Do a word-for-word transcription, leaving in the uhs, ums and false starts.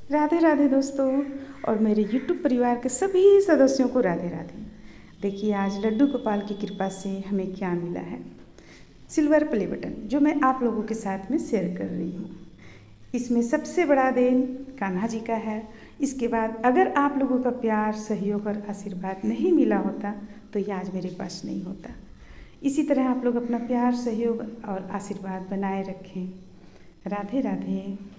राधे राधे दोस्तों और मेरे यूट्यूब परिवार के सभी सदस्यों को राधे राधे। देखिए आज लड्डू गोपाल की कृपा से हमें क्या मिला है। सिल्वर प्ले बटन जो मैं आप लोगों के साथ में शेयर कर रही हूँ। इसमें सबसे बड़ा देन कान्हा जी का है। इसके बाद अगर आप लोगों का प्यार, सहयोग और आशीर्वाद नहीं मिला होता तो ये आज मेरे पास नहीं होता। इसी तरह आप लोग अपना प्यार, सहयोग और आशीर्वाद बनाए रखें। राधे राधे।